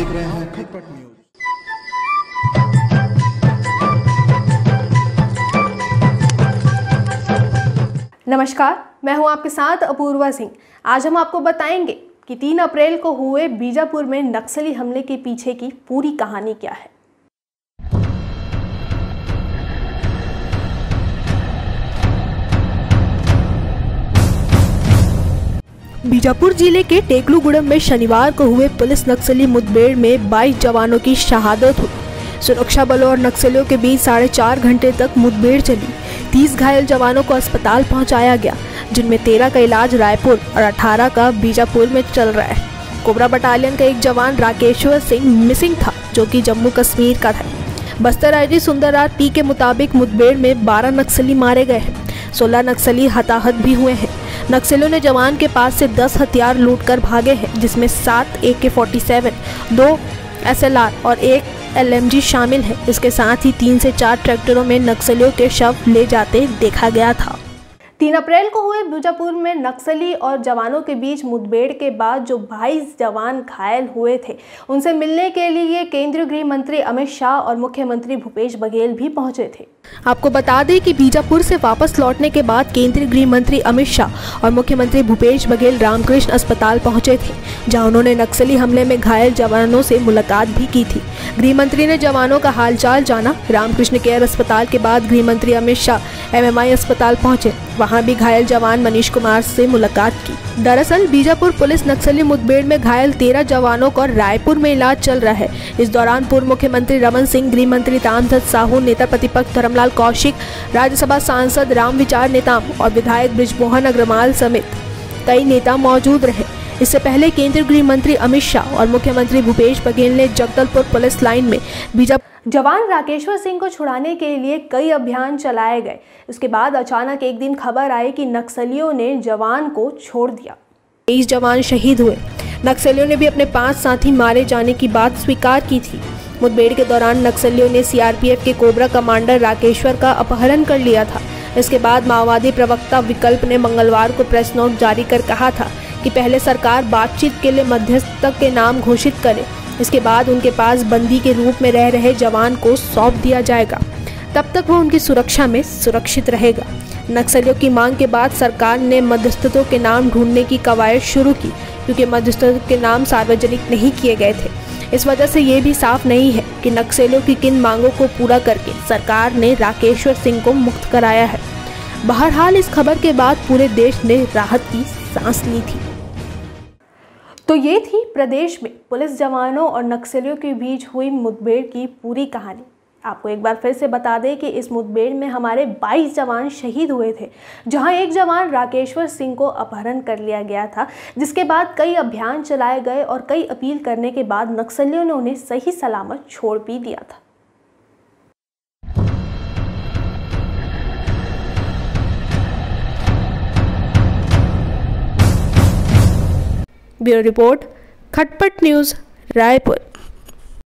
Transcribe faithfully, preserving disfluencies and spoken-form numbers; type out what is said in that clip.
देख रहे हैं खटपट न्यूज। नमस्कार, मैं हूं आपके साथ अपूर्वा सिंह। आज हम आपको बताएंगे कि तीन अप्रैल को हुए बीजापुर में नक्सली हमले के पीछे की पूरी कहानी क्या है। बीजापुर जिले के टेकलूगुड़म में शनिवार को हुए पुलिस नक्सली मुठभेड़ में बाईस जवानों की शहादत हुई। सुरक्षा बलों और नक्सलियों के बीच साढ़े चार घंटे तक मुठभेड़ चली। तीस घायल जवानों को अस्पताल पहुंचाया गया, जिनमें तेरह का इलाज रायपुर और अठारह का बीजापुर में चल रहा है। कोबरा बटालियन का एक जवान राकेश्वर सिंह मिसिंग था, जो कि जम्मू कश्मीर का था। बस्तर आईजी सुंदरराज पी के मुताबिक मुठभेड़ में बारह नक्सली मारे गए हैं, सोलह नक्सली हताहत भी हुए हैं। नक्सलियों ने जवान के पास से दस हथियार लूटकर भागे हैं, जिसमें सात ए के फोर्टी सेवन, दो एस एल आर और एक एल एम जी शामिल है। इसके साथ ही तीन से चार ट्रैक्टरों में नक्सलियों के शव ले जाते देखा गया था। तीन अप्रैल को हुए बीजापुर में नक्सली और जवानों के बीच मुठभेड़ के बाद जो बाईस जवान घायल हुए थे, उनसे मिलने के लिए केंद्रीय गृह मंत्री अमित शाह और मुख्यमंत्री भूपेश बघेल भी पहुंचे थे। आपको बता दें कि बीजापुर से वापस लौटने के बाद केंद्रीय गृह मंत्री अमित शाह और मुख्यमंत्री भूपेश बघेल रामकृष्ण अस्पताल पहुंचे थे, जहां उन्होंने नक्सली हमले में घायल जवानों से मुलाकात भी की थी। गृह मंत्री ने जवानों का हालचाल जाना। रामकृष्ण केयर अस्पताल के बाद गृह मंत्री Amit Shah M M I अस्पताल पहुंचे, वहां भी घायल जवान मनीष कुमार से मुलाकात की। दरअसल बीजापुर पुलिस नक्सली मुठभेड़ में घायल तेरह जवानों का रायपुर में इलाज चल रहा है। इस दौरान पूर्व मुख्यमंत्री रमन सिंह, गृह मंत्री तामध्वज साहू, नेता प्रतिपक्ष धर्मलाल कौशिक, राज्यसभा सांसद रामविचार नेताम और विधायक बृजमोहन अग्रवाल समेत कई नेता मौजूद रहे। इससे पहले केंद्रीय गृह मंत्री अमित शाह और मुख्यमंत्री भूपेश बघेल ने जगदलपुर पुलिस लाइन में बीजापुर जवान राकेश्वर सिंह को छुड़ाने के लिए कई अभियान चलाए गए। उसके बाद अचानक एक दिन खबर आई कि नक्सलियों ने जवान को छोड़ दिया। तेईस जवान शहीद हुए। नक्सलियों ने भी अपने पांच साथी मारे जाने की बात स्वीकार की थी। मुठभेड़ के दौरान नक्सलियों ने सी आर पी एफ के कोबरा कमांडर राकेश्वर का अपहरण कर लिया था। इसके बाद माओवादी प्रवक्ता विकल्प ने मंगलवार को प्रेस नोट जारी कर कहा था कि पहले सरकार बातचीत के लिए मध्यस्थक के नाम घोषित करे, इसके बाद उनके पास बंदी के रूप में रह रहे जवान को सौंप दिया जाएगा। तब तक वो उनकी सुरक्षा में सुरक्षित रहेगा। नक्सलियों की मांग के बाद सरकार ने मध्यस्थों के नाम ढूंढने की कवायद शुरू की, क्योंकि मध्यस्थों के नाम सार्वजनिक नहीं किए गए थे। इस वजह से ये भी साफ नहीं है कि नक्सलियों की किन मांगों को पूरा करके सरकार ने राकेश्वर सिंह को मुक्त कराया है। बहरहाल इस खबर के बाद पूरे देश ने राहत की सांस ली थी। तो ये थी प्रदेश में पुलिस जवानों और नक्सलियों के बीच हुई मुठभेड़ की पूरी कहानी। आपको एक बार फिर से बता दें कि इस मुठभेड़ में हमारे बाईस जवान शहीद हुए थे, जहां एक जवान राकेश्वर सिंह को अपहरण कर लिया गया था, जिसके बाद कई अभियान चलाए गए और कई अपील करने के बाद नक्सलियों ने उन्हें सही सलामत छोड़ भी दिया था। Bureau report, Khatpat news, Raipur.